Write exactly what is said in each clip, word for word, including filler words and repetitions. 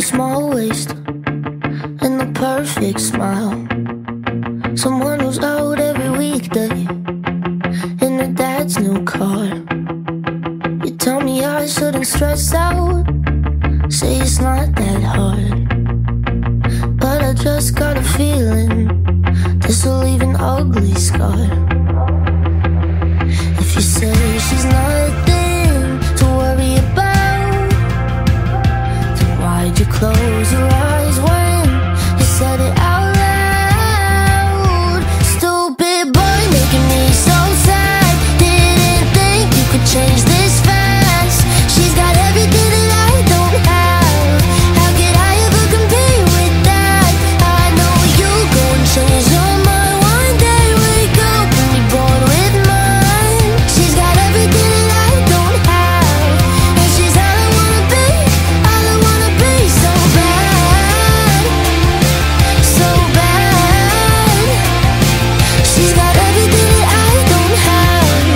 small waist and the perfect smile. Someone who's out every weekday in her dad's new car. You tell me I shouldn't stress out, say it's not that hard, but I just got a feeling this will leave an ugly scar. If you say she's nothing to worry about, then why'd you close your eyes when you said it out loud? Stupid boy making me so sad. Didn't think you could change this fast. She's got everything that I don't have. How could I ever compete with that? I know you go and change your mind one day. Wake up and be born with mine. She's got everything that I don't have, and she's all I wanna be, all I wanna be. So bad, so bad. She's got everything that I don't have.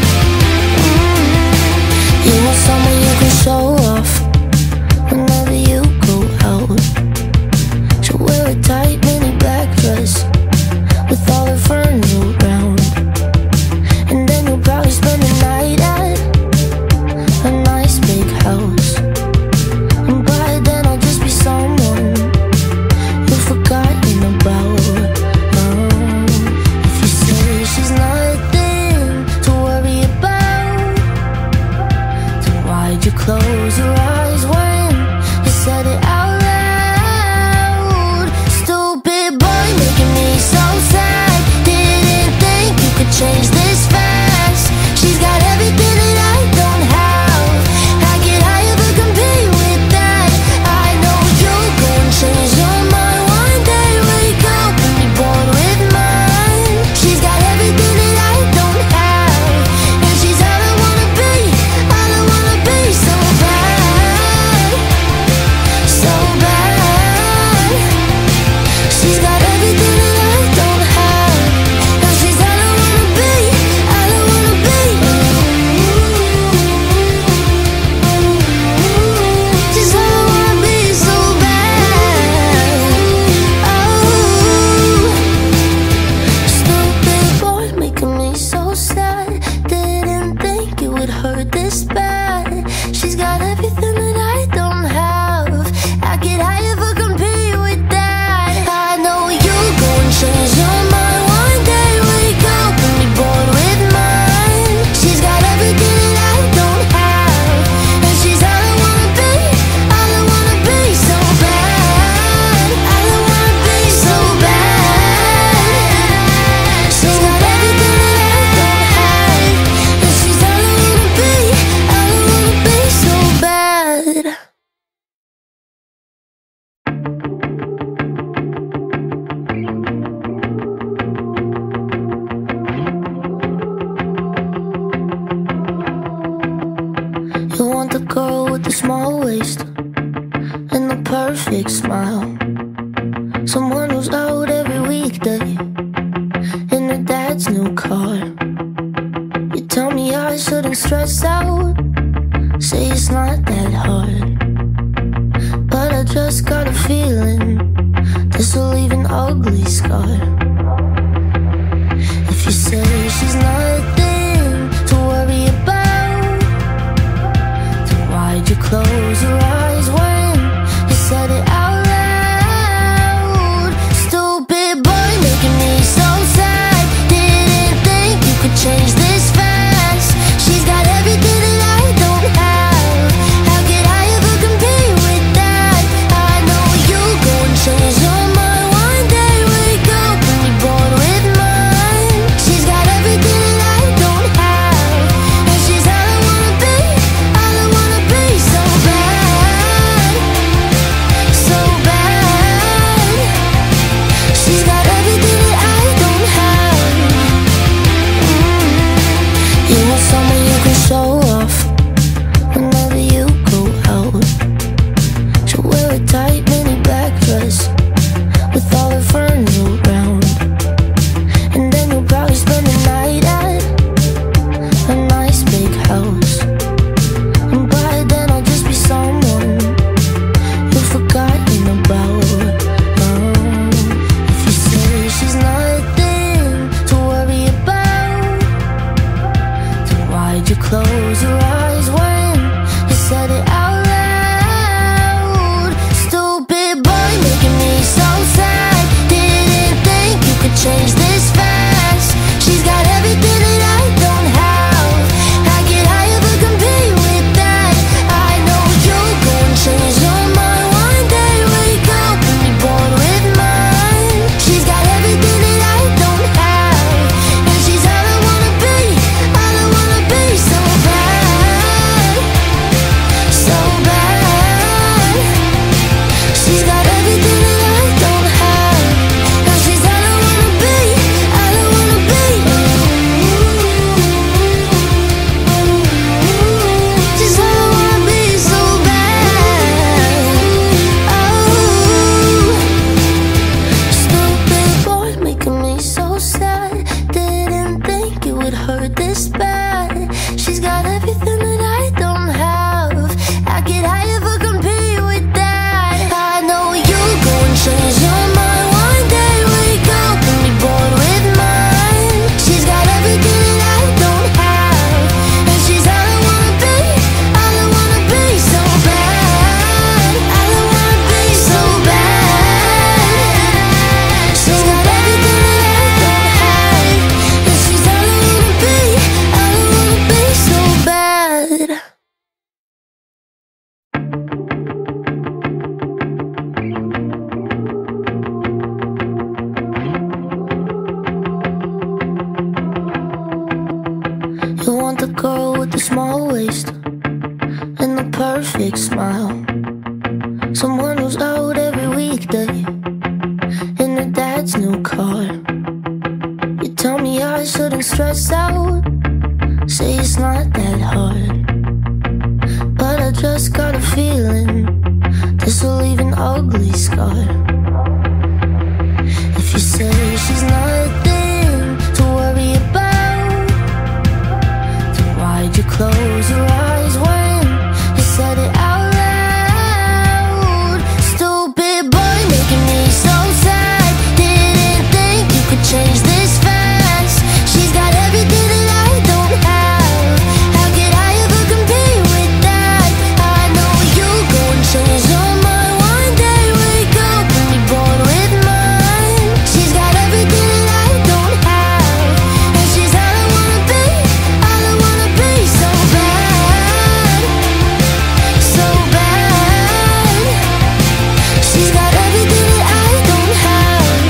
mm. You want someone you can show off whenever you go out. She'll wear a tight mini black dress with all her friends around, and then you'll probably spend the night at a nice big house. And by then I'll just be someone you've forgotten about. um, If you say she's nothing to worry about, then why'd you close your eyes when you said it out loud? Stupid boy making me so sad. Didn't think you could change this fast. She's got everything that I don't have. How could I ever compete with that? I know you'll go and change your mind one day. Wake up and be born with mine. She's got everything that I don't have, and she's all I wanna be, all I wanna be. So bad, so bad. She's got everything that I don't have, and she's all I wanna be, all I wanna be. She's all I wanna be. So bad. Oh, stupid boy making me so sad. Didn't think it would hurt this bad. She's got everything that I don't have. How could I ever compete with that? I know you'll go and change your mind one day. Wake up and be born with mine. She's got everything that I don't have, and she's all I wanna be, all I wanna be. So bad, all I wanna be. So bad. She's got everything that I don't have, and she's all I wanna be, all I wanna be. So bad. You want the girl with the small waist and the perfect smile. Someone who's out every weekday in her dad's new car. You tell me I shouldn't stress out, say it's not that hard, but I just got a feeling this will leave an ugly scar. If you say she's nothing to worry about, then why'd you close your eyes when you said it out loud? Stupid boy making me so sad. Didn't think you could change this fast. She's got everything that I don't have. How could I ever compete with that? I know you'll go and change your mind one day. Wake up and be born with mine. She's got everything that I don't have, and she's all I wanna be, all I wanna be. So bad, small waist and the perfect smile. Someone who's out every weekday in her dad's new car. You tell me I shouldn't stress out, say it's not that hard, but I just got a feeling this will leave an ugly scar. If you say she's nothing to worry about, then why'd you close your eyes when you said it out loud? Stupid boy making me so sad. Didn't think you could change this fast. She's got everything that I don't have. How could I ever compete with that? I know you go and change your mind one day, wake up and be bored with mine. She's got everything that I don't have, and she's all I wanna be, all I wanna be. So bad, so bad. She's got everything that I don't have.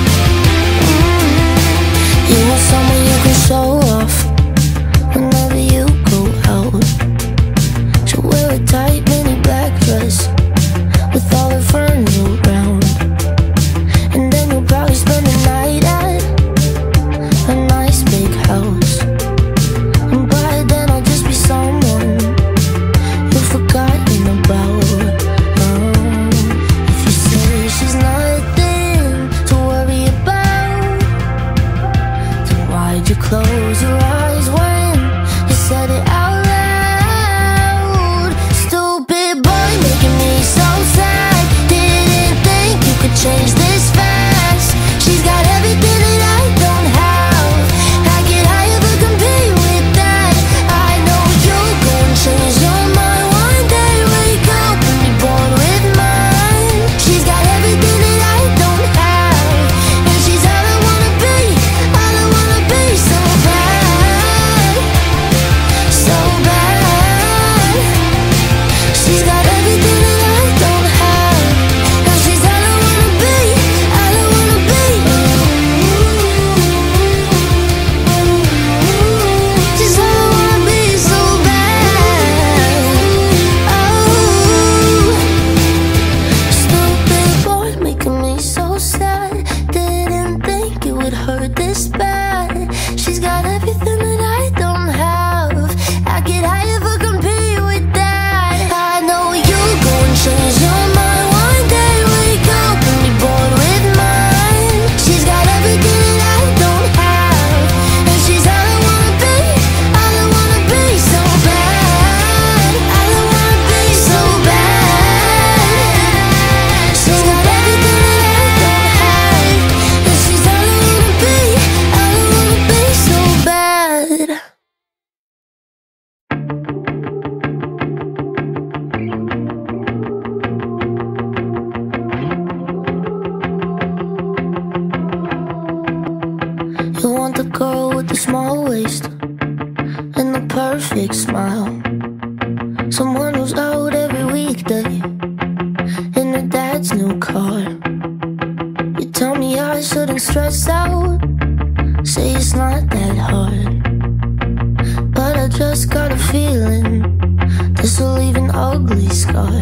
mm. You want someone you can show off whenever you go out. She'll wear a tight mini black dress with all her friends around, and then you'll probably spend the night at a nice big house. And by then I'll just be someone you've forgotten about. um, If you say she's nothing to worry about, then why'd you close your eyes when you said it out loud? Stupid boy making me so sad. Didn't think you could change this fast. She's got everything that I don't have. How could I ever compete with that? I know you'll go and change your mind one day, wake up and be bored with mine. She's got everything that I don't have, and she's all I wanna be, all I wanna be. So bad, so bad. She's got everything that I don't have, and she's all I wanna be, all I wanna be. She's all I wanna be, so bad. Oh, stupid boy making me so sad. Didn't think it would hurt this bad. She's got everything that I don't have. How could I ever compete with that? I know you'll go and change your mind one day, wake up and be bored with mine. She's got everything that I don't have, and she's all I wanna be, all I wanna be. So bad, all I wanna be. So bad. She's got everything that I don't have, and she's all I wanna be, all I wanna be. So bad. You want the girl with the small waist and the perfect smile. Someone who's out every weekday in her dad's new car. You tell me I shouldn't stress out, say it's not that hard, but I just got a feeling this will leave an ugly scar.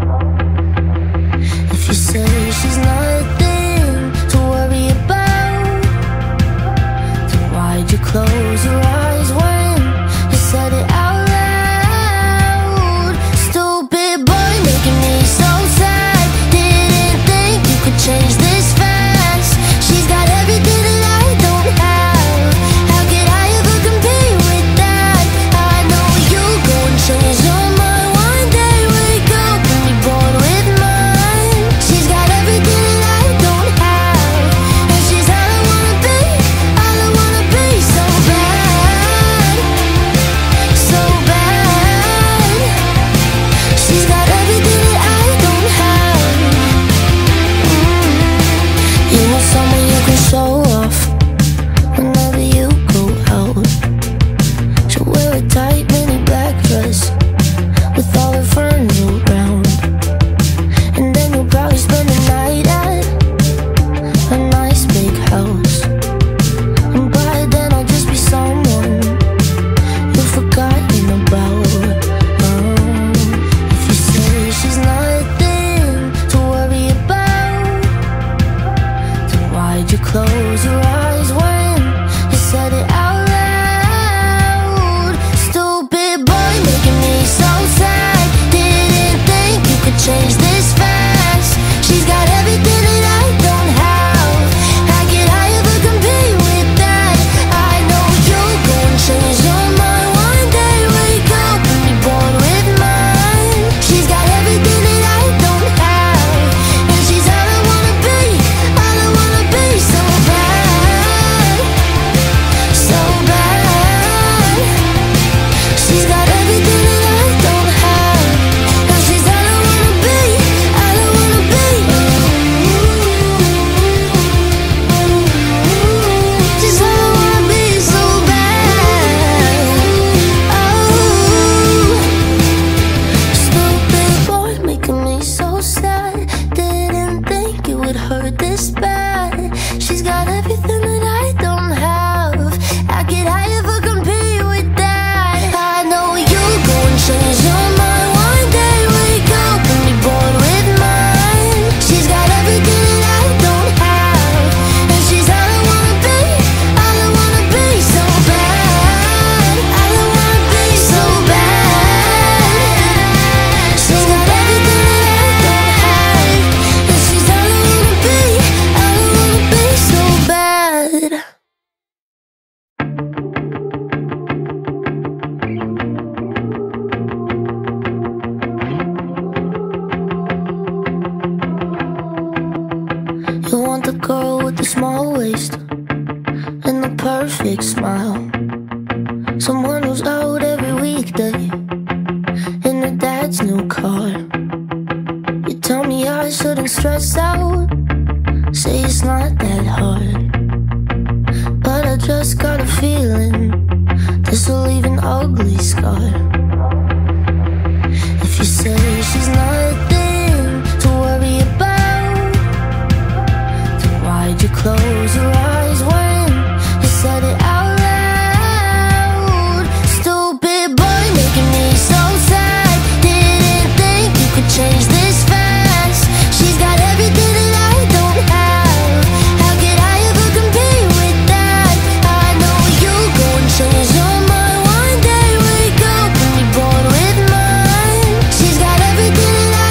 If you say she's nothing to worry about, then why'd you close your eyes when you said it out loud? Stupid boy making me so sad. Didn't think you could change this fast. She's got everything that I don't have. How could I ever compete with that? I know you'll go and change your mind one day, wake up and be bored with mine. She's got everything that I don't have, and she's all I wanna be, all I wanna be. So bad, so bad. She's got everything that I don't have. mm. You want someone you can show off whenever you go out. She'll wear a tight mini black dress with all her friends around, and then you'll probably spend the night at a nice big house. And by then I'll just be someone you've forgotten about. Why'd you close your eyes when you said it out loud? Stupid boy making me so sad. Didn't think you could change this fast. She's got everything that I don't have. How could I ever compete with that? I know you're gonna change your mind one day. Wake up and be born with mine. She's got everything that I don't have, and she's all I wanna be, all I wanna be. So bad, so bad. She's got everything that I don't have, and she's all I wanna be, all I wanna be. She's all I wanna be, so bad. Oh, stupid boy making me so sad. Didn't think it would hurt this bad. She's got everything that I don't have. How could I ever compete with that? I know you're gonna change your mind one day. Wake up and be born with mine. She's got everything that I don't have, and she's all I wanna be, all I wanna be. So bad, all I wanna be. So bad. She's got everything that I don't have, and she's all I wanna be, all I wanna be. So bad. You want the girl with the small waist and the perfect smile, someone who's out every weekday in her dad's new car. You tell me I shouldn't stress out, say it's not that hard, but I just got a feeling this will leave an ugly scar. If you say she's nothing to worry about, then why'd you close your eyes when you said it out loud? Stupid boy making me so sad. Didn't think you could change this fast. She's got everything that I don't have. How could I ever compete with that? I know you're gonna change your mind one day. Wake up and be born with mine. She's got everything that I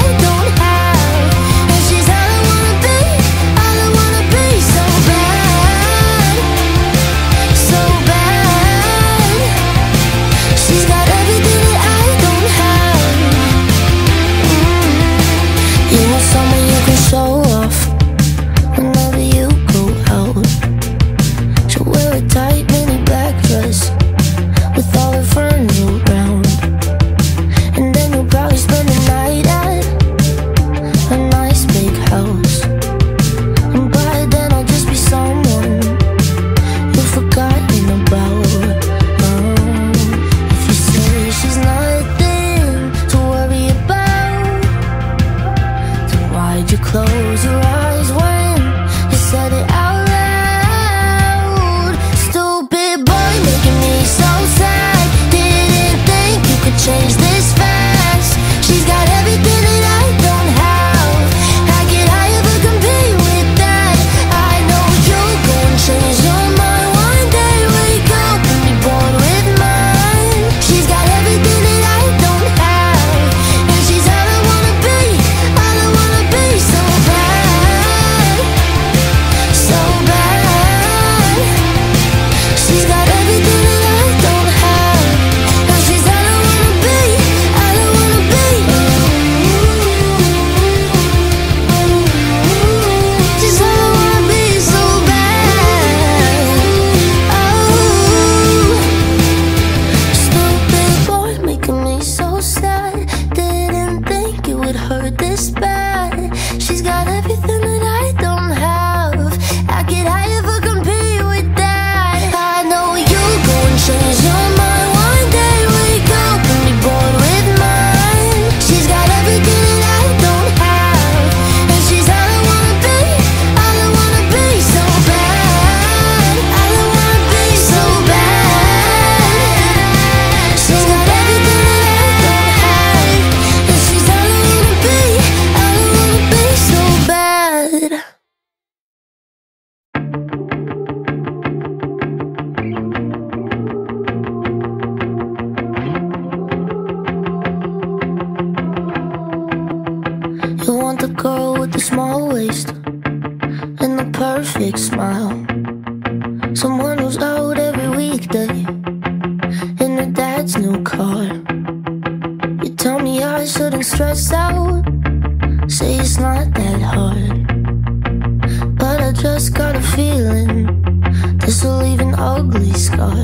perfect smile. Someone who's out every weekday in her dad's new car. You tell me I shouldn't stress out, say it's not that hard, but I just got a feeling this will leave an ugly scar.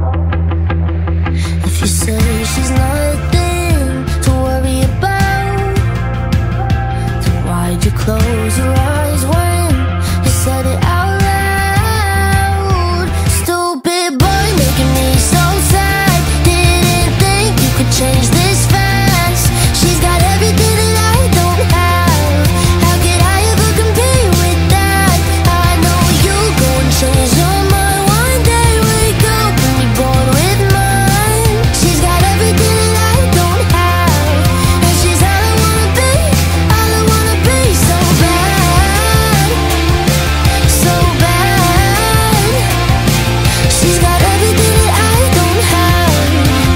If you say she's nothing to worry about, then why'd you close your eyes when you said it out loud? Stupid boy making me so sad. Didn't think you could change this fast. She's got everything that I don't have. How could I ever compete with that? I know you go and change your mind one day, wake up and be bored with mine. She's got everything that I don't have, and she's all I wanna be, all I wanna be. So bad, so bad. She's got everything that I don't have.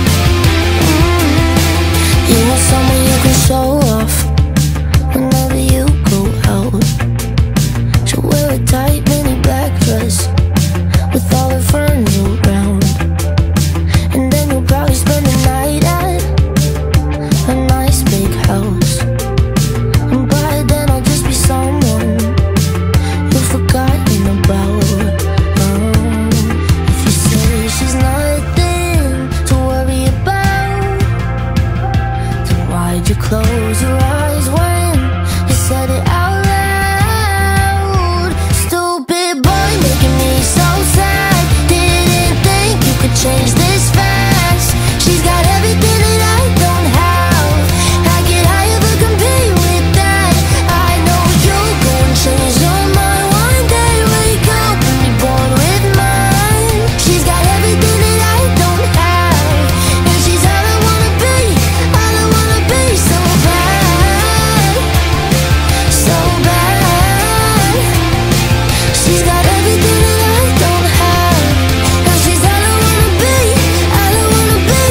mm. You want someone you can show off whenever you go out. She'll wear a tight mini black dress with all her friends around, and then you'll probably spend the night at a nice big house. And by then I'll just be someone you've forgotten about. um, If you say she's nothing to worry about, then why'd you close your eyes when you said it out loud? Stupid boy making me so sad. Didn't think you could change this fast. She's got everything that I don't have. How could I ever compete with that? I know you'll go and change your mind one day, wake up and be bored with mine. She's got everything that I don't have, and she's all I wanna be, all I wanna be. So bad, so bad. She's got everything that I don't have, and she's all I wanna be, all I wanna be.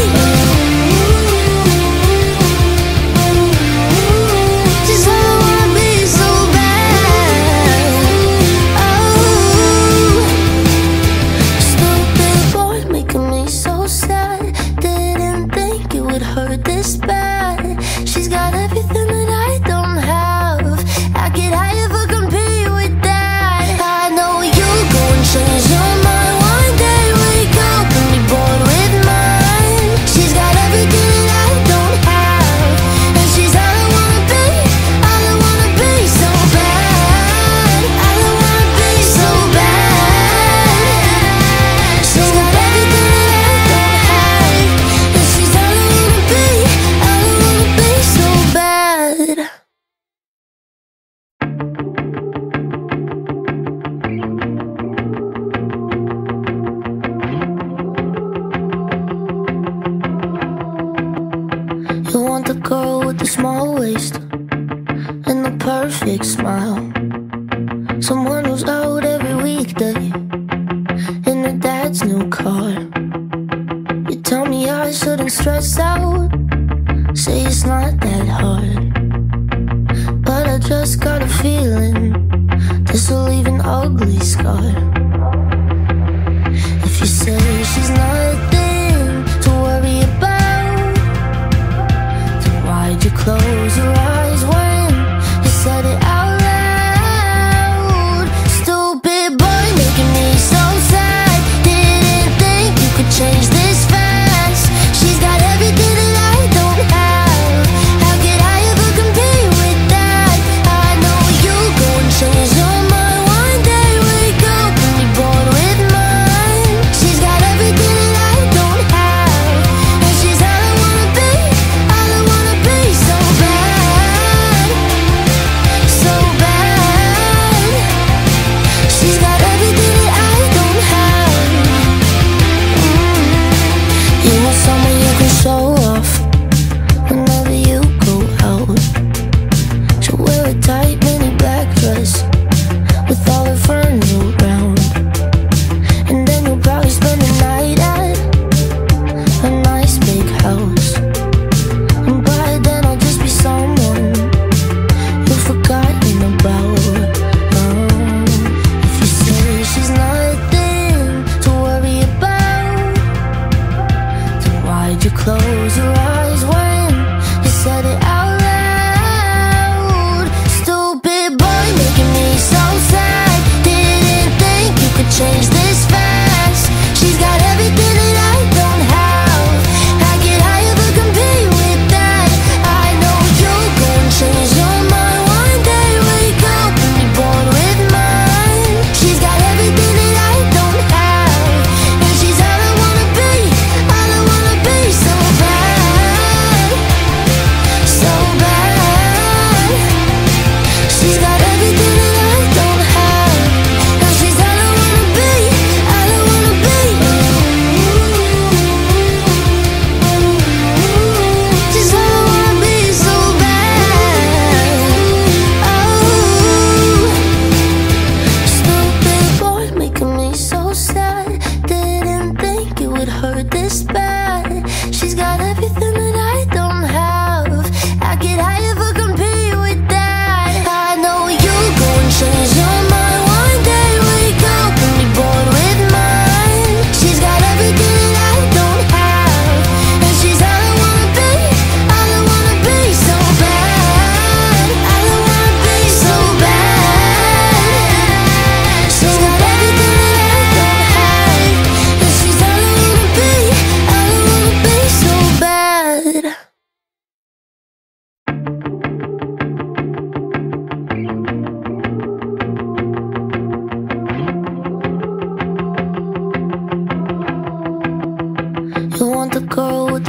She's all I wanna be, so bad. Oh, stupid boy making me so sad. Didn't think it would hurt this bad. She's got everything that I don't have. How could I ever compete with that? I know you'll go and change your mind one day, wake up and be bored with mine. She's got everything that I don't have, and she's all I wanna be, all I wanna be. So bad, all I wanna be. So bad. She's got everything that I don't have, and she's all I wanna be, all I wanna be. So bad. You want the girl with the small waist and the perfect smile. Someone who's out every weekday in her dad's new car. You tell me I shouldn't stress out, say it's not that hard, but I just got a feeling this will leave an ugly scar. If you say she's nothing to worry about, then why'd you close your eyes when you said it out loud? Stupid boy making me so sad. Didn't think you could change this fast. She's got everything that I don't have. How could I ever compete with that? I know you'll go and change your mind one day, wake up and be bored with mine. She's got everything that I don't have, and she's all I wanna be, all I wanna be. So bad,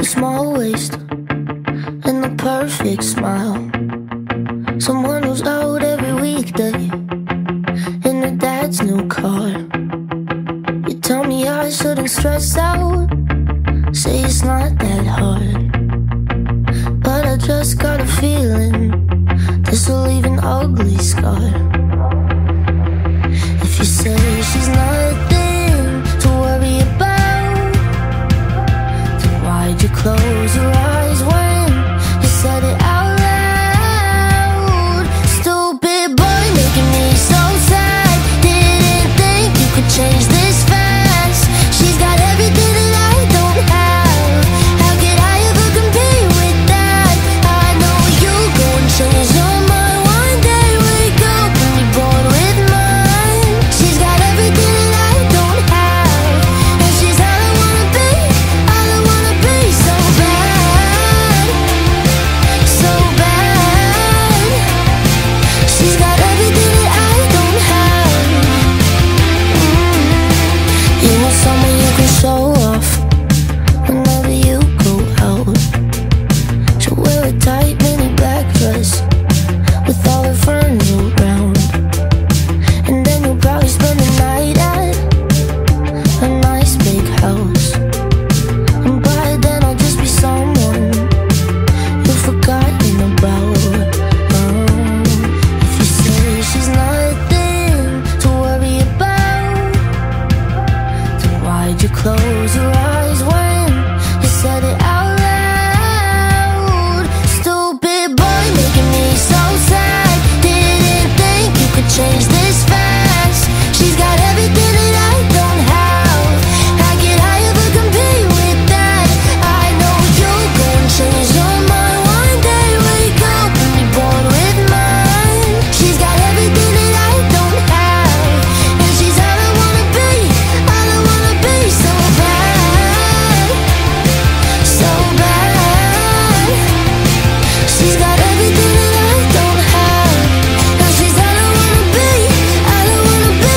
a small waist and the perfect smile. Someone who's out every weekday in her dad's new car. You tell me I shouldn't stress out, say it's not that hard, but I just got a feeling this will leave an ugly scar. If you say she's nothing to worry about, then why'd you close your eyes when you said it out loud? Stupid boy making me so sad. Didn't think you could change this fast. She's got everything that I don't have. How could I ever compete with that? I know you go and change your mind one day, wake up and be bored with mine. She's got everything that I don't have, and she's all I wanna be, all I wanna be. So bad, so bad. She's got everything that I don't have. mm. You want someone you can show off whenever you go out. She'll wear a tight mini black dress with all her friends around, and then you'll probably spend the night at a nice big house. And by then I'll just be someone you've forgotten about. um, If you say she's nothing to worry about, then why'd you close your eyes when you said it out loud? Stupid boy making me so sad. Didn't think you could change this fast. She's got everything that I don't have. How could I ever compete with that? I know you'll go and change your mind one day, wake up and be bored with mine. She's got everything that I don't have, and she's all I wanna be, all I wanna be. So bad, so bad. She's got everything that I don't have, and she's all I wanna be, all I wanna be.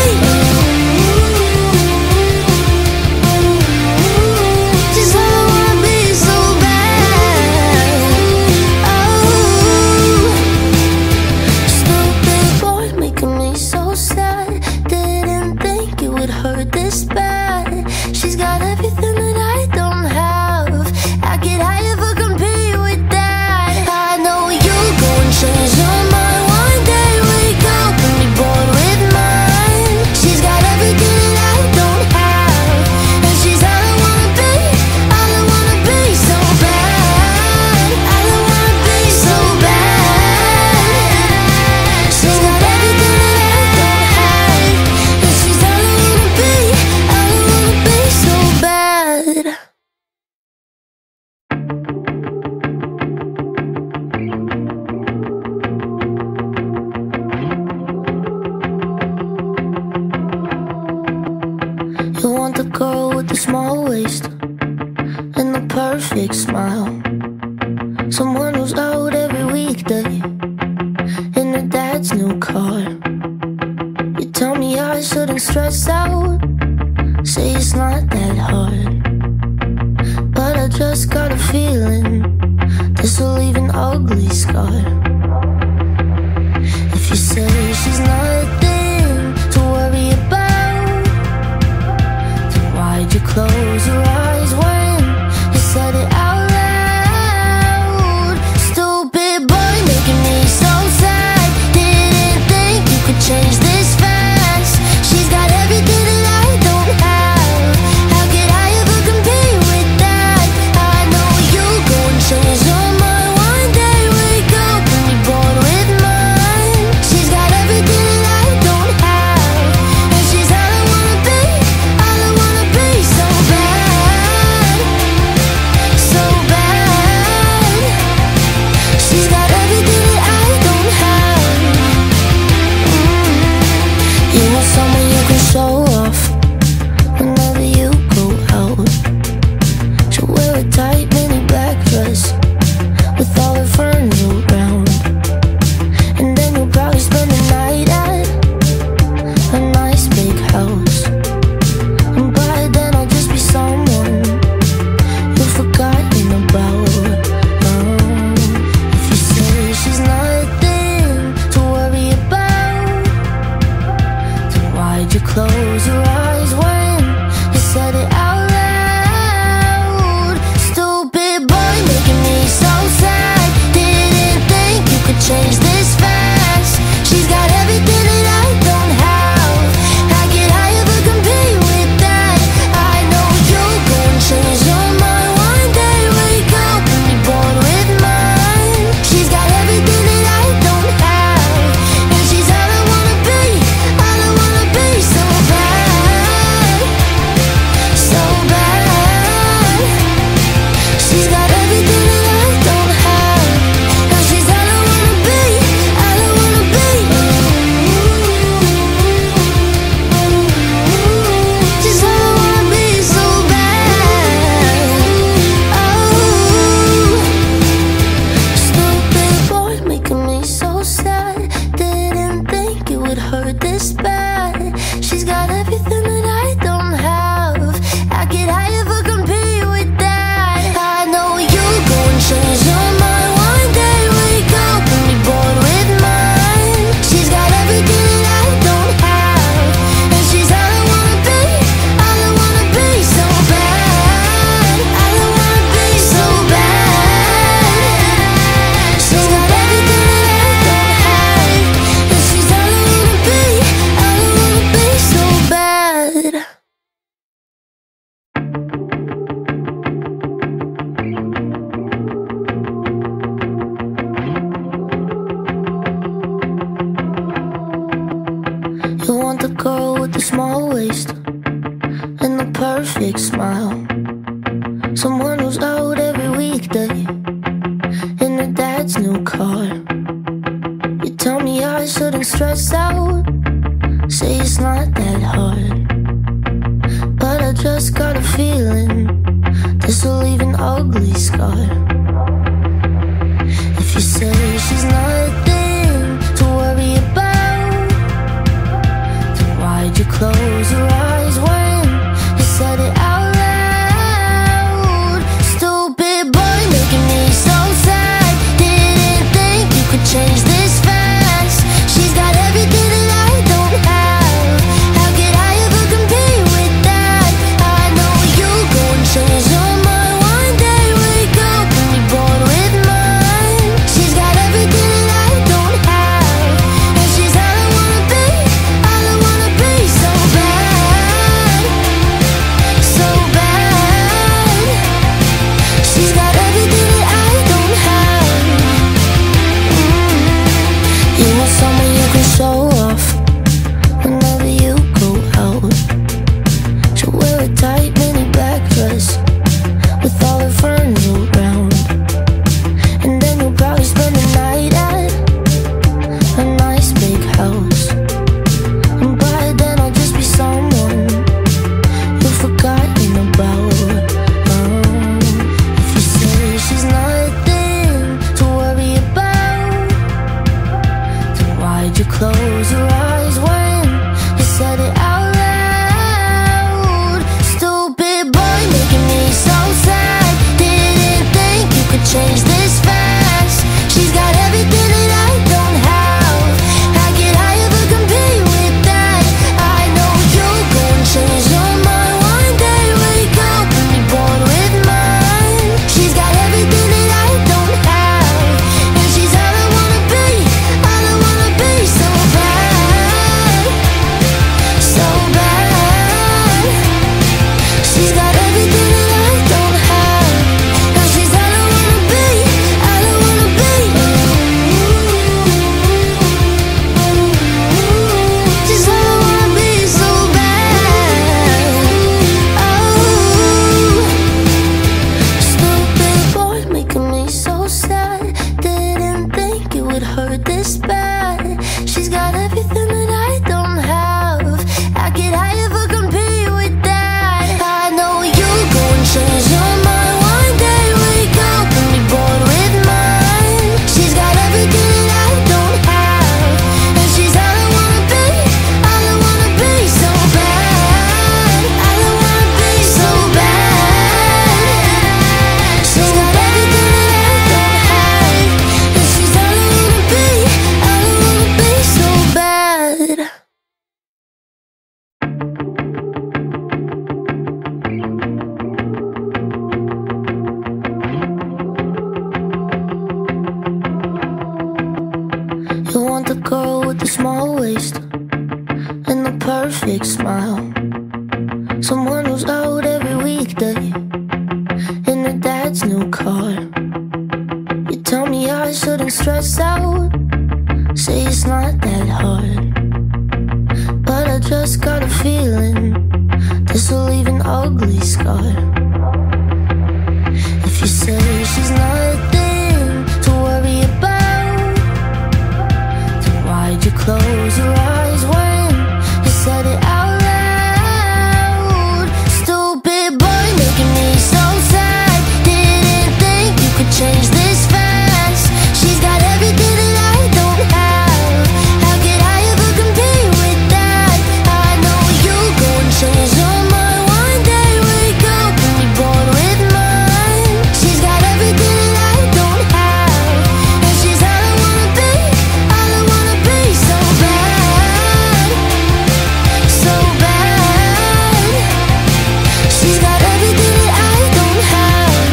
She's all I wanna be. So bad. Oh, stupid boy making me so sad. Didn't think it would hurt this bad. She's got everything that I don't have. How could I ever compete with that? I know you'll go and change your mind one day, wake up and be bored with mine. She's got everything that I don't have, and she's all I wanna be, all I wanna be. So bad, all I wanna be. So bad. She's got everything that I don't have, and she's all I wanna be, all I wanna be. So bad. You want the girl with the small waist and the perfect smile. Someone who's out every weekday in her dad's new car. You tell me I shouldn't stress out, say it's not that hard, but I just got a feeling this will leave an ugly scar. If you say she's nothing to worry about, then why'd you close your eyes when you said it out loud? Stupid boy making me so sad. Didn't think you could change this fast. She's got everything that I don't have. How could I ever compete with that? I know you'll go and change your mind one day, wake up and be bored with mine. She's got everything that I don't close your eyes when you said it out loud. Stupid boy making me so sad. Didn't think you could change this fast. She's got everything that I don't have. How could I ever compete with that? I know you're gonna change your mind one day. Wake up and be bored with mine. She's got everything that I don't have, and she's all I wanna be, all I wanna be. So bad, so bad. She's got everything that I don't have, and she's all I wanna be, all I wanna be. She's all I wanna be, so bad. Oh, stupid boy making me so sad. Didn't think it would hurt this bad. She's got everything that I don't have. How could I ever compete with that? I know you're gonna change your mind one day. Wake up and be bored with mine. She's got everything that I don't have, and she's all I wanna be, all I wanna be. So bad, all I wanna be. So bad. She's got everything that I don't have, and she's all I wanna be, all I wanna be. So bad. You want the girl with the small waist and the perfect smile, someone who's out every weekday in her dad's new car. You tell me I shouldn't stress out, say it's not that hard, but I just got a feeling this will leave an ugly scar. If you say she's nothing to worry about, then why'd you close your eyes when you said it out loud? Stupid boy making me so sad. Didn't think you could change this fast. She's got everything that I don't have. How could I ever compete with that? I know you're gonna change your mind one day. Wake up and be bored with mine. She's got everything that I don't have, and she's all I wanna be, all I wanna be. So bad. a small waist and the perfect smile. Someone who's out every weekday in their dad's new car. You tell me I shouldn't stress out, say it's not that hard, but I just got a feeling this will leave an ugly scar. If you say she's nothing to worry about, then why'd you close your eyes when you said it out loud? Stupid boy making me so sad. Didn't think you could change this fast. She's got everything that I don't have. How could I ever compete with that? I know you go and change your mind one day. Wake up and be bored with mine. She's got everything that I don't have, and she's all I wanna be, all I wanna be. So bad, so bad. She's got everything that I don't have.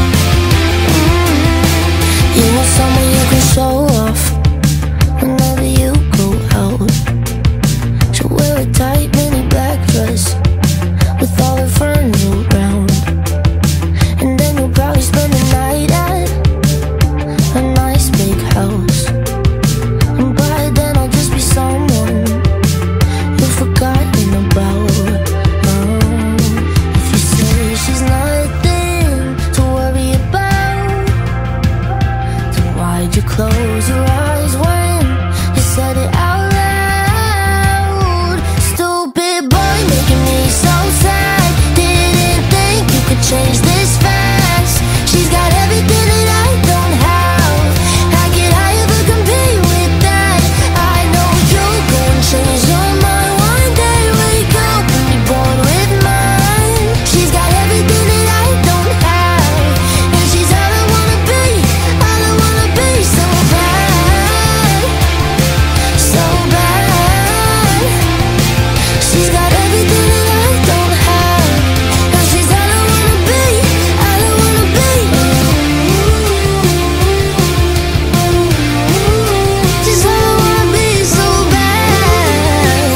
mm. You want someone you can show off whenever you go out. She'll wear a tight mini black dress with all her friends around, and then you'll probably spend the night at a nice big house. And by then I'll just be someone you've forgotten about. um, If you say she's nothing to worry about, then why'd you close your eyes when you said it out loud? Stupid boy making me so sad. Didn't think you could change this fast. She's got everything that I don't have. How could I ever compete with that? I know you'll go and change your mind one day. Wake up and be bored with mine. She's got everything that I don't have, and she's all I wanna be, all I wanna be. So bad, so bad. She's got everything that I don't have, and she's all I wanna be, all I wanna be. She's all I wanna be. So bad.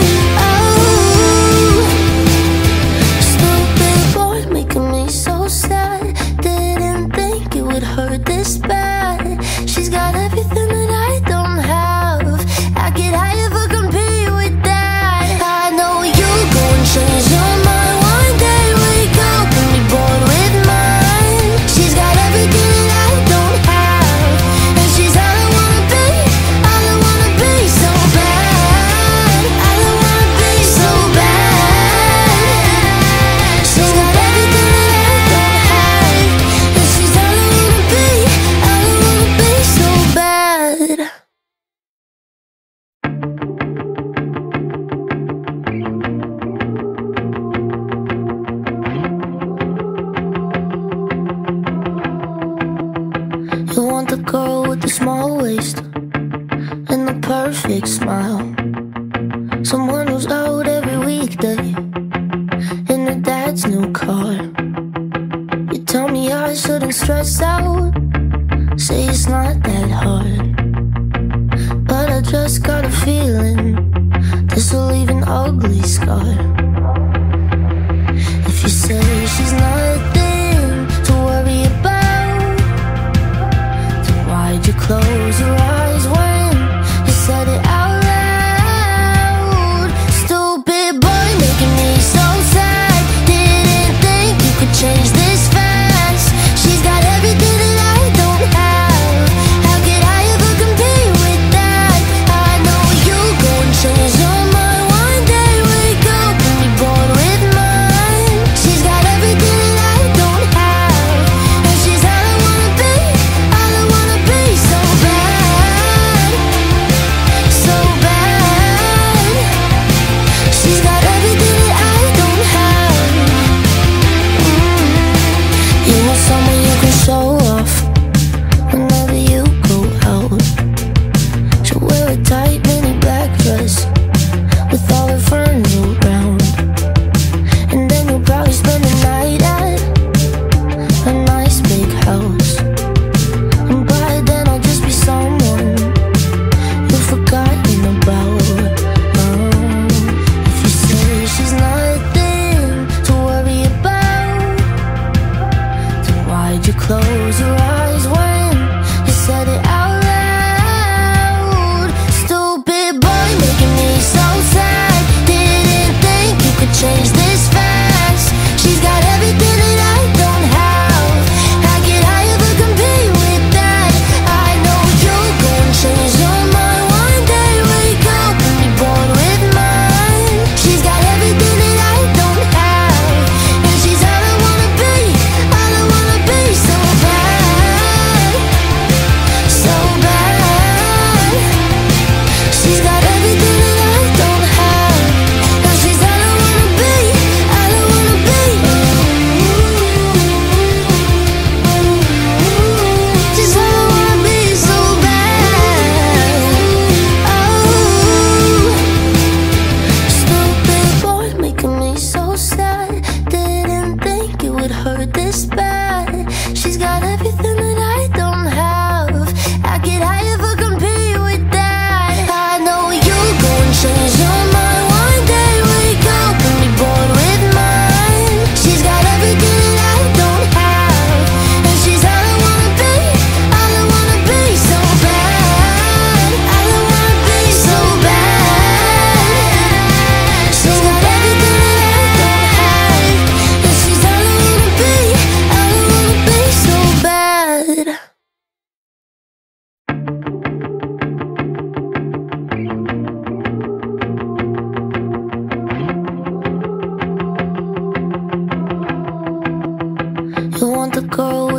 Oh, stupid boy making me so sad. Didn't think it would hurt this bad. She's got everything that I don't have. How could I ever compete with that? I know you'll go and change your mind one day. Wake up and be bored with mine. She's got everything that I don't have, and she's all I wanna be, all I wanna be. So bad, all I wanna be. So bad. She's got everything that I don't have, and she's all I wanna be, all I wanna be. So bad. You want the girl with the small waist and the perfect smile. Someone who's out every weekday in her dad's new car. You tell me I shouldn't stress out, say it's not that hard, but I just got a feeling this will leave an ugly scar. If you say she's nothing to worry about, then why'd you close your eyes when you said it out loud? Stupid boy making me so sad. Didn't think you could change this fast. She's got everything that I don't have. How could I ever compete with that? I know you'll go and change your mind one day. Wake up and be bored with mine. She's got everything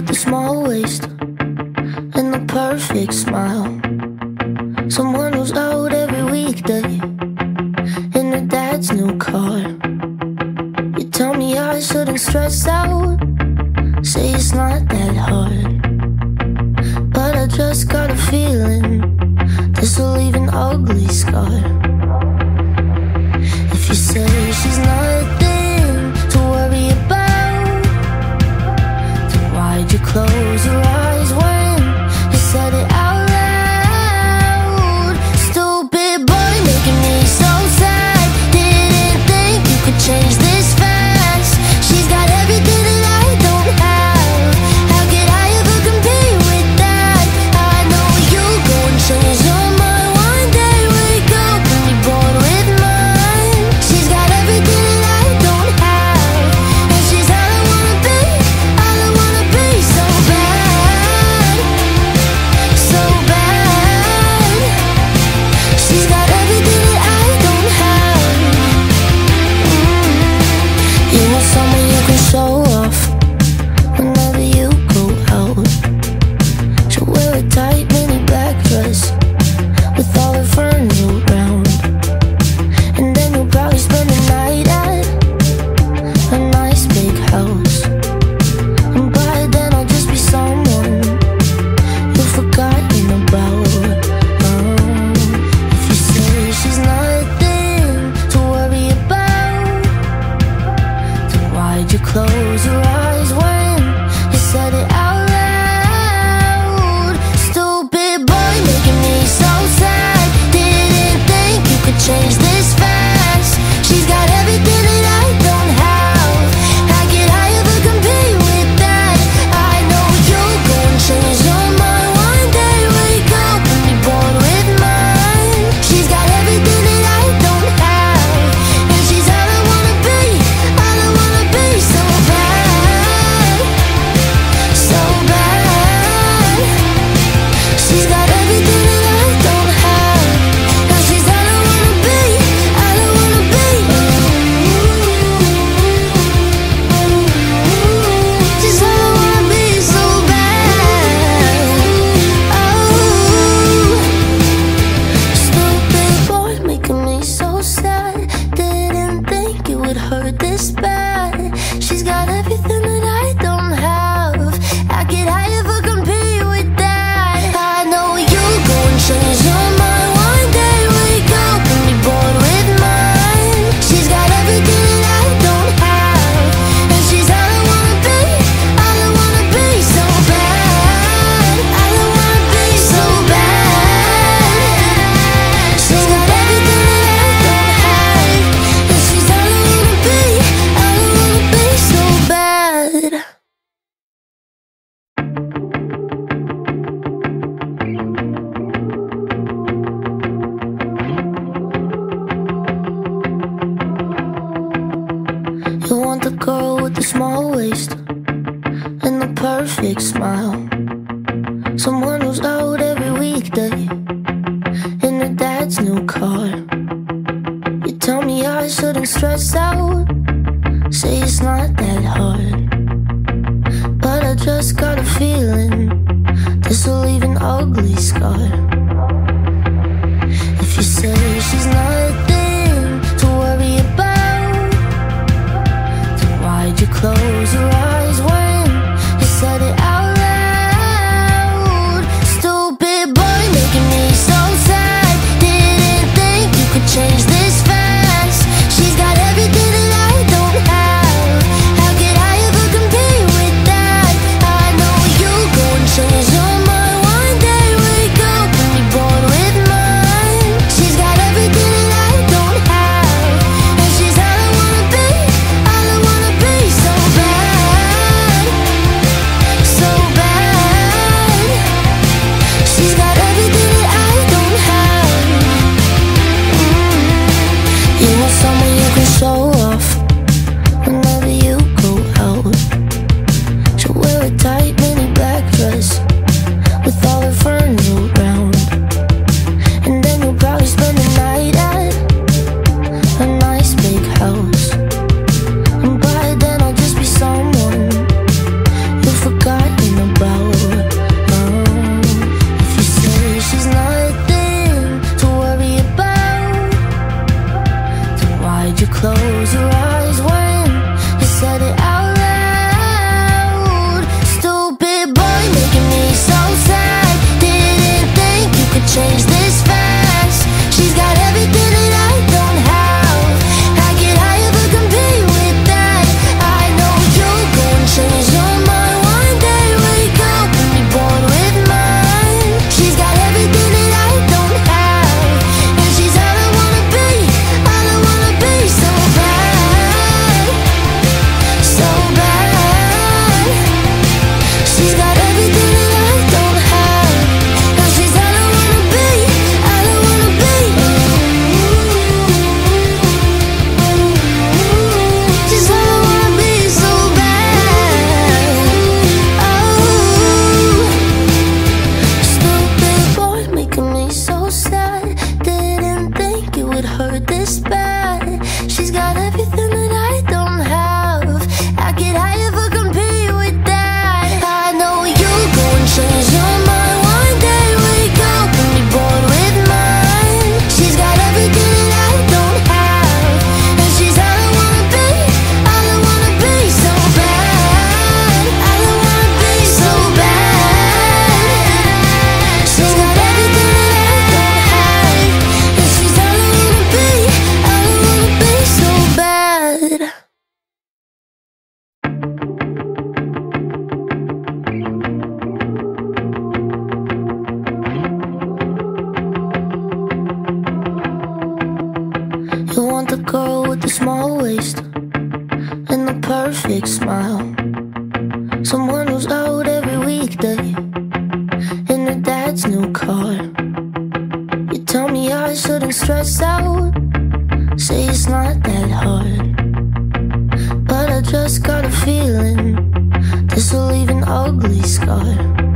with a small waist and the perfect smile. Someone who's out every weekday in her dad's new car. You tell me I shouldn't stress out, say it's not that hard, but I just got a feeling this will leave an ugly scar. If you say she's nothing to worry about, then why'd you close your eyes when you said it out loud? Stupid boy making me so sad. Didn't think you could change this fast. She's got everything that I don't have. How could I ever compete with that? I know you go and change your mind one day, wake up and be bored with mine. She's got everything that I don't have, and she's all I wanna be, all I wanna be. So bad, so bad. She's got everything that I don't have. mm. You want someone you can show off whenever you go out. She'll wear a tight mini black dress with all her friends around, and then you'll probably spend the night at a nice big house. And by then I'll just be someone you've forgotten about. um, If you say she's nothing to worry about, then why'd you close your eyes when you said it out loud? Stupid boy making me so sad. Didn't think you could change this fast. She's got everything that I don't have. How could I ever compete with that? I know you'll go and change your mind one day, wake up and be bored with mine. She's got everything that I don't have, and she's all I wanna be, all I wanna be. So bad, so bad. She's got everything that I don't have, and she's all I wanna be, all I wanna be. She's all I wanna be. So bad. Oh, stupid boy making me so sad. Didn't think it would hurt this bad. She's got everything that I don't have. How could I ever compete with that? I know you'll go and change your mind one day, wake up and be bored with mine. She's got everything that I don't have, and she's all I wanna be, all I wanna be. So bad, all I wanna be. So bad. She's got everything that I don't have, and she's all I wanna be, all I wanna be. So bad. You want the girl with the small waist and the perfect smile. Someone who's out every weekday in her dad's new car. You tell me I shouldn't stress out, say it's not that hard, but I just got a feeling this will leave an ugly scar. If you say she's nothing to worry about, then why'd you close your eyes when you said it out loud? Stupid boy making me so sad. Didn't think you could change this fast. She's got everything that I don't have. How could I ever compete with that? I know you'll go and change your mind one day, wake up and be bored with mine. She's got everything that I and the perfect smile. Someone who's out every weekday in her dad's new car. You tell me I shouldn't stress out, say it's not that hard, but I just got a feeling this will leave an ugly scar.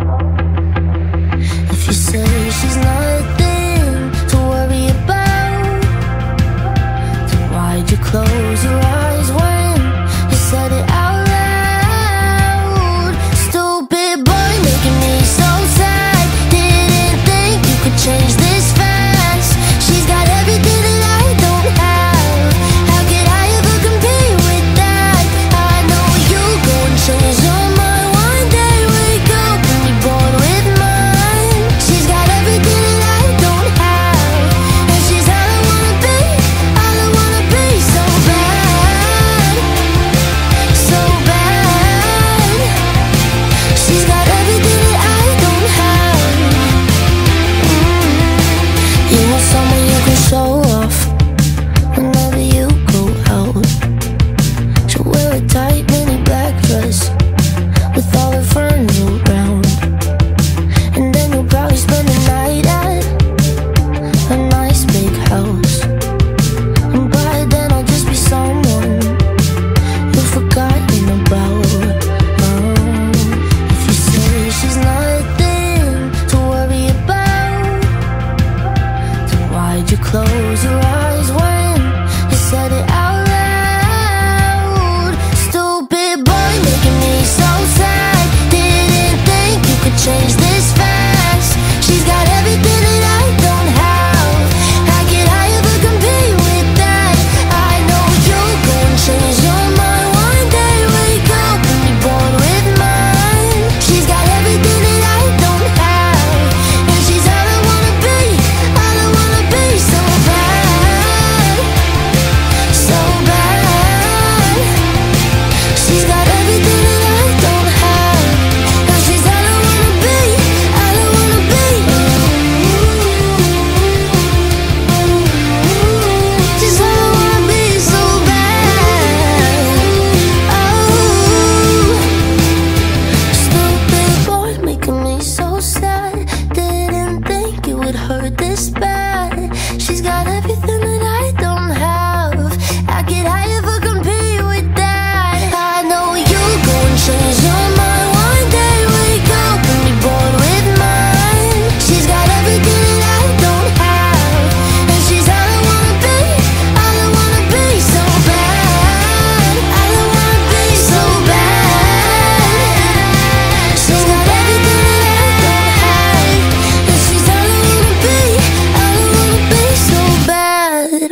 If you say she's nothing to worry about, then why'd you close your eyes when you said it out loud? Stupid boy making me so sad. Didn't think you could change this fast. She's got everything that I don't have. How could I ever compete with that? I know you go and change your mind one day, wake up and be bored with mine. She's got everything that I don't have, and she's all I wanna be, all I wanna be. So bad, so bad. She's got everything that I don't have. mm. You want someone you can show off whenever you go out. She'll wear a tight mini black dress with all her friends around, and then you'll probably spend the night at a nice big house. And by then I'll just be someone you've forgotten about. um, If you say she's nothing to worry about, then why'd you close your eyes when you said it out loud? Stupid boy making me so sad. Didn't think you could change this fast. She's got everything that I don't have. How could I ever compete with that? I know you'll go and change your mind one day, wake up and be bored with mine. She's got everything that I don't have, and she's all I wanna be, all I wanna be. So bad, so bad. She's got everything that I don't have, and she's all I wanna be, all I wanna be. She's all I wanna be, so bad. Oh, stupid boy making me so sad. Didn't think it would hurt this bad. She's got everything that I don't have. How could I ever compete with that? I know you'll go and change your mind one day, wake up and be bored with mine. She's got everything that I don't have, and she's all I wanna be, all I wanna be. So bad, all I wanna be. So bad. She's got everything that I don't have, and she's all I wanna be, all I wanna be. So bad.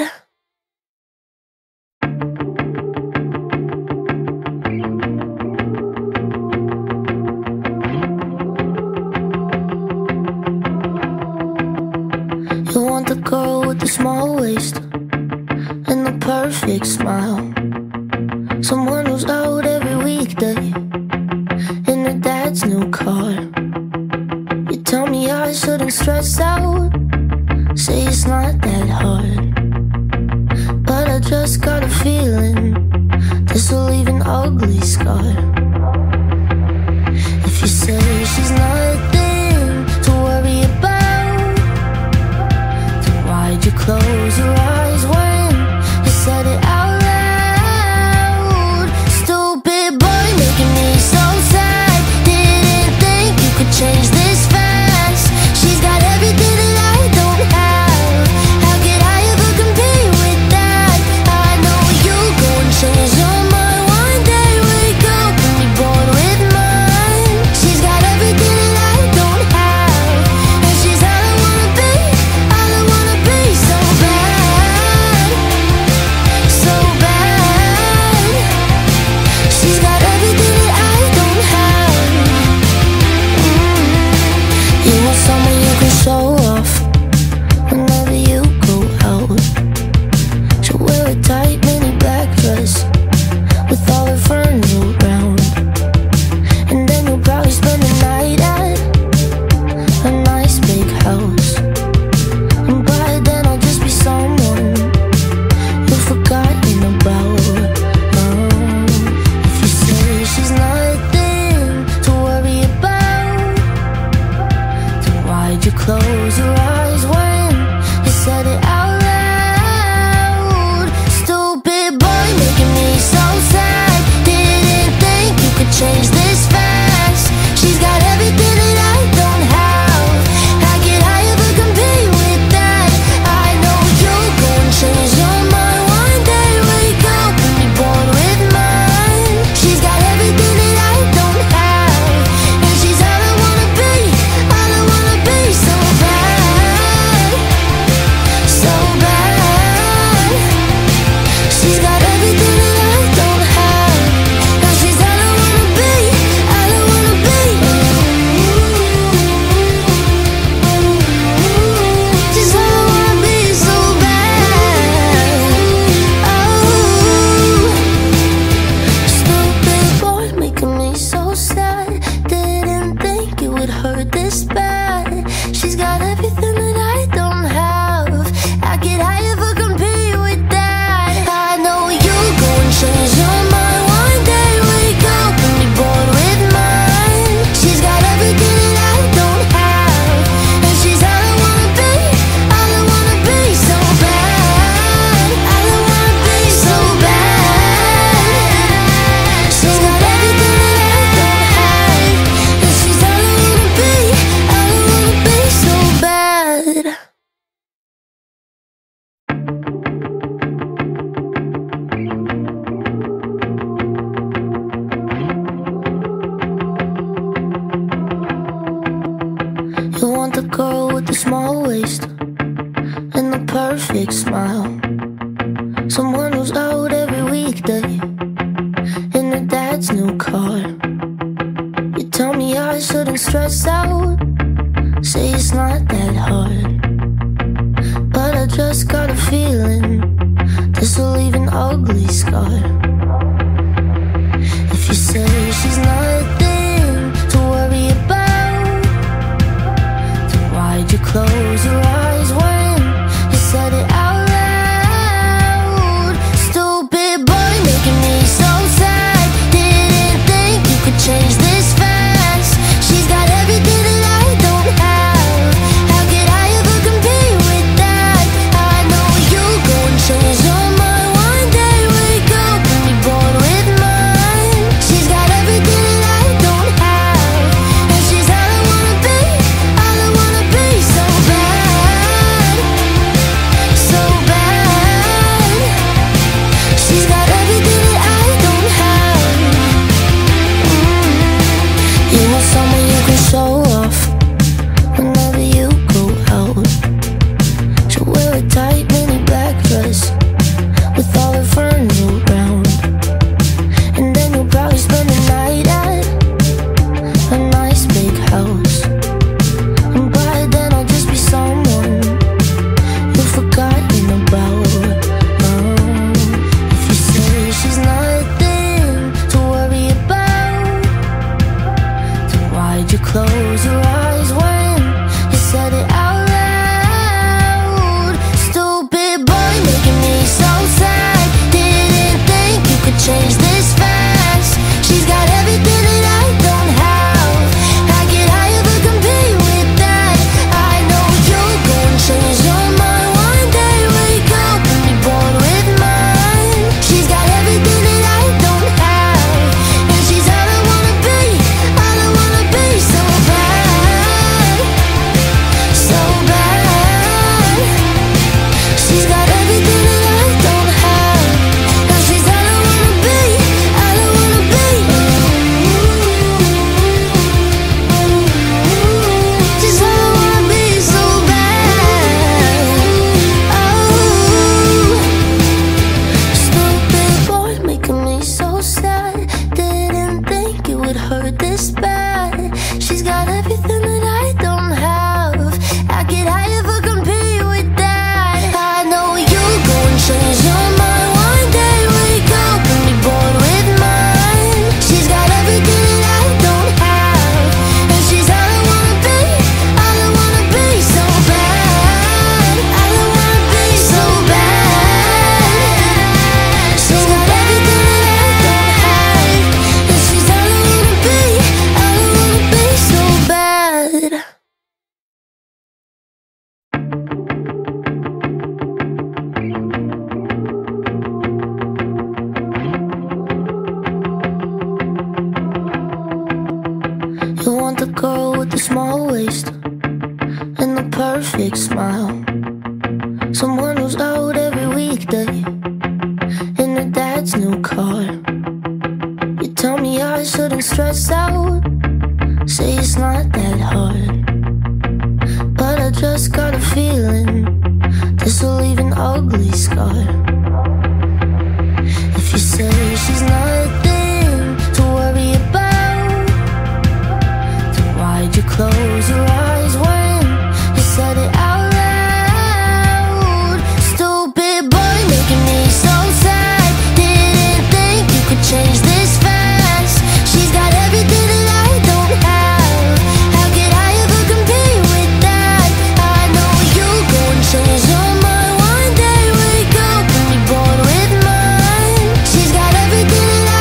You want the girl with the small waist and the perfect smile. Someone who's out every weekday in her dad's new car. You tell me I shouldn't stress out, say it's not that hard, but I just got a feeling this will leave an ugly scar. If you say she's nothing to worry about, then why'd you close your eyes when you said it out loud? waist and the perfect smile. Someone who's out every weekday in her dad's new car. You tell me I shouldn't stress out, say it's not that hard, but I just got a feeling this will leave an ugly scar. If you say she's nothing to worry about, then why'd you close your eyes when you said it out loud? Stupid boy making me so sad. Didn't think you could change this fast. She's got everything that I don't have. How could I ever compete with that? I know you go and change your mind one day, wake up and be bored with mine. She's got everything that I don't have, and she's all I wanna be, all I wanna be. So bad, so bad. She's got everything that I don't have. mm. You want someone you can show off whenever you go out. She'll wear a tight mini black dress with all her friends around, and then you'll probably spend the night at a nice big house. And by then I'll just be someone you've forgotten about. um, If you say she's nothing to worry about, then why'd you close your eyes when you said it out loud? Stupid boy making me so sad. Didn't think you could change this fast. She's got everything that I don't have. How could I ever compete with that? I know you'll go and change your mind one day, wake up and be bored with mine. She's got everything that I don't have, and she's all I wanna be, all I wanna be. So bad, so bad. She's got everything that I don't have, and she's all I wanna be, all I wanna be. She's all I wanna be. So bad. Oh, stupid boy making me so sad. Didn't think it would hurt this bad. She's got everything that I don't have. How could I ever compete with that? I know you'll go and change your mind one day, wake up and be bored with mine. She's got everything that I don't have, and she's all I wanna be, all I wanna be. So bad, all I wanna be. So bad. She's got everything that I don't have, and she's all I wanna be, all I wanna be. So bad. You want the girl with the small waist and the perfect smile. Someone who's out every weekday in her dad's new car. You tell me I shouldn't stress out, say it's not that hard, but I just got a feeling this will leave an ugly scar. If you say she's nothing to worry about, then why'd you close your eyes when you said it out loud? Stupid boy making me so sad. Didn't think you could change this fast. She's got everything that I don't have. How could I ever compete with that? I know you'll go and change your mind one day, wake up and be bored with mine. She's got everything that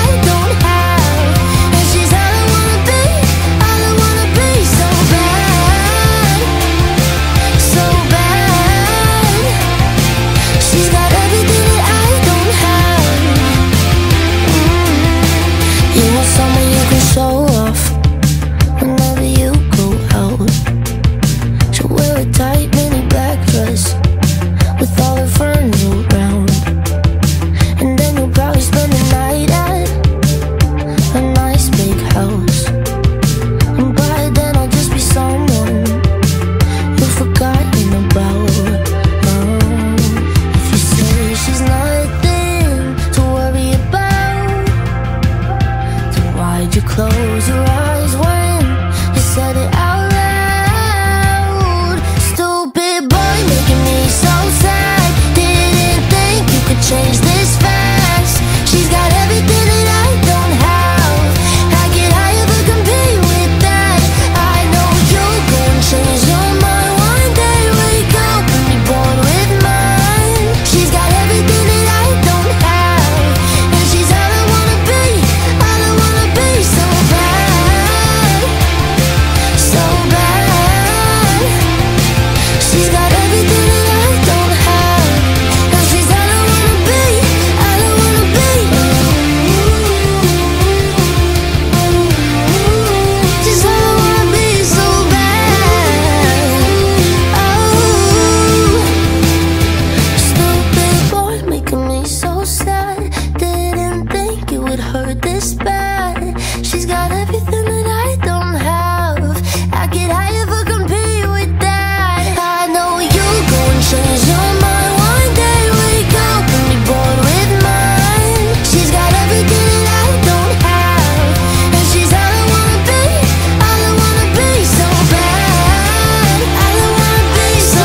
this bad. She's got everything that I don't have. I get high if I compete with that. I know you gon' change your mind one day. Wake up and be born with mine. She's got everything that I don't have, and she's all I wanna be, all I wanna be so bad. All I wanna be so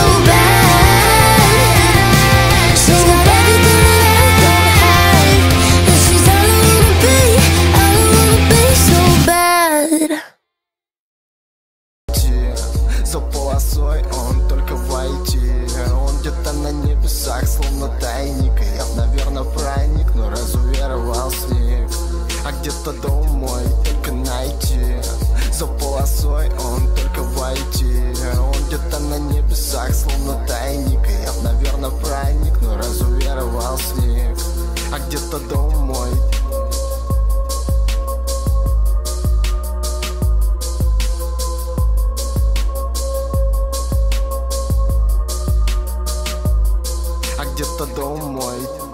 bad. She's got everything that I don't have, and she's all I wanna be, all I wanna be so bad. За полосой он только войти. Он где-то на небесах, словно тайник. Я б, наверное, проник, но разуверовал снег. А где-то дом мой только найти. За полосой он только войти. Он где-то на небесах, словно тайник. Я б, наверное, проник, но разуверовал снег. А где-то дом мой. А где-то дом мой.